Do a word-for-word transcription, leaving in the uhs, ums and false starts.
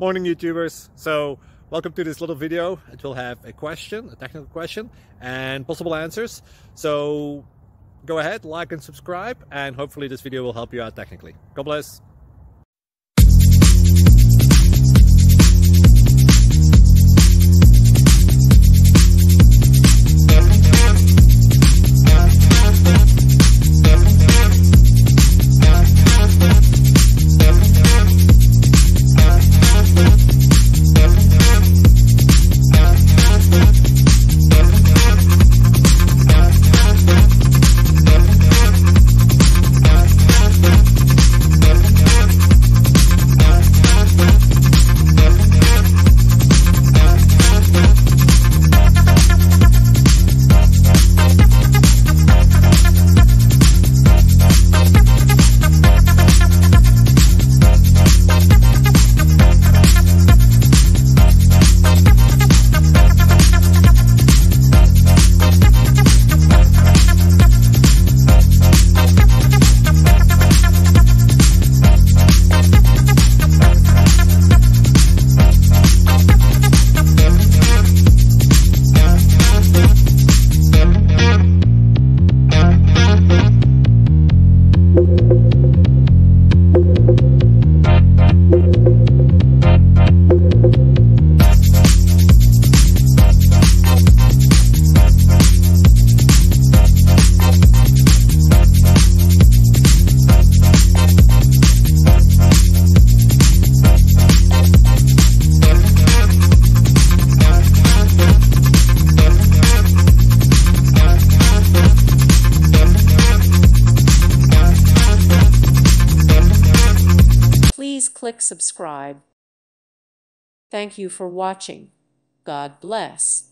Morning YouTubers. So welcome to this little video. It will have a question, a technical question, and possible answers. So go ahead, like and subscribe, and hopefully this video will help you out technically. God bless. Please click subscribe. Thank you for watching. God bless.